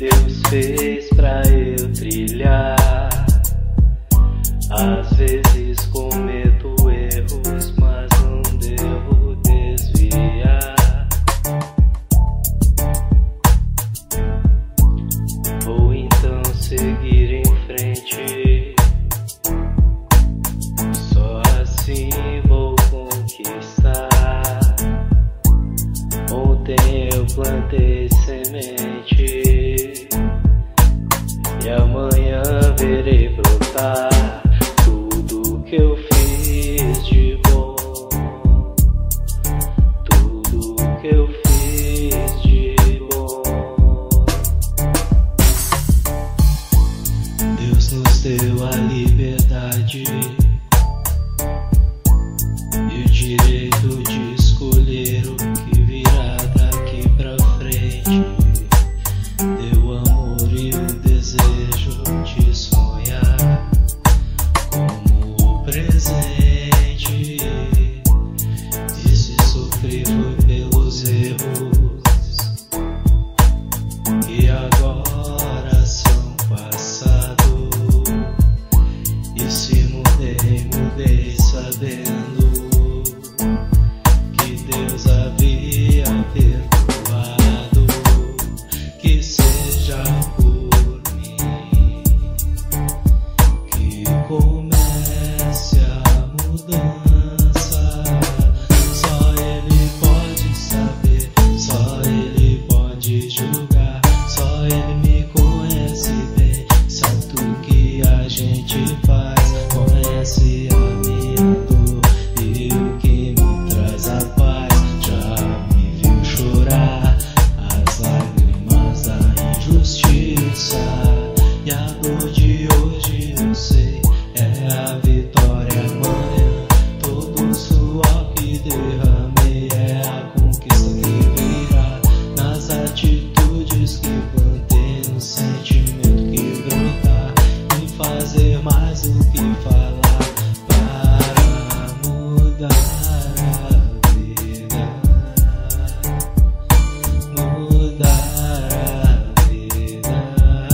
Deus fez pra eu trilhar. Às vezes cometo erros, mas não devo desviar. Vou então seguir em frente, só assim vou conquistar. Ontem eu plantei semente e amanhã verei brotar tudo que eu fiz de bom, tudo que eu fiz de bom. Deus nos deu a liberdade e o direito de escolher o que virá daqui pra frente. Deu amor e o desejo de sonhar como o presente. E se sofrer foi pelos erros que agora são passado. E se mudei sabendo que Deus havia perdoado. Que seja por mim que comece a mudança. Só Ele pode saber, só Ele pode julgar, só Ele me conhece bem, sabe tudo que a gente faz, conhece a minha dor e o que me traz a paz. Já me viu chorar as lágrimas da injustiça, e a dor de hoje eu sei é a vitória amanhã. Todo o suor que derramei é a conquista que virá nas atitudes que plantei, no sentimento que brotar, em fazer mais do que falar para mudar a vida, mudar a vida.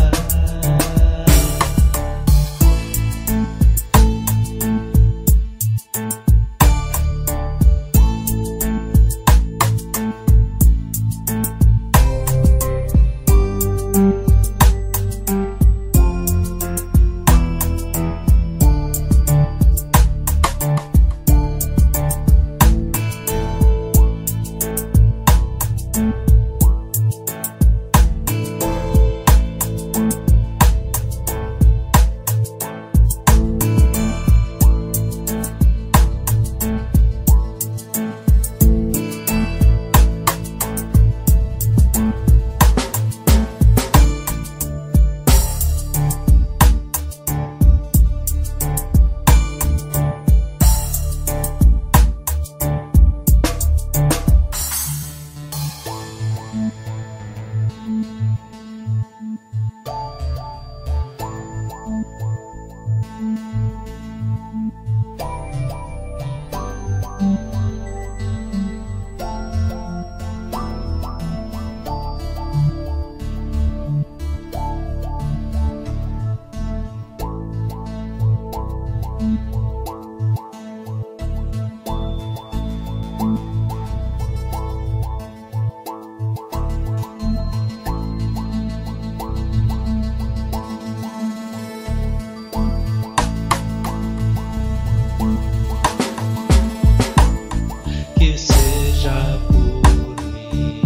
Que seja por mim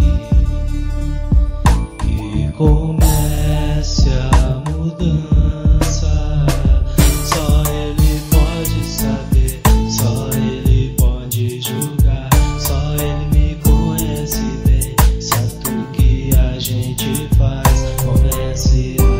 que comece a mudança. Só Ele pode saber, só Ele pode julgar, só Ele me conhece bem, sabe tudo que a gente faz, conhece a